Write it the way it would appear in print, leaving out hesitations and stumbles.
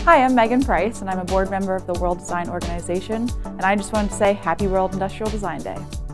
Hi, I'm Meghan Preiss, and I'm a board member of the World Design Organization, and I just wanted to say Happy World Industrial Design Day.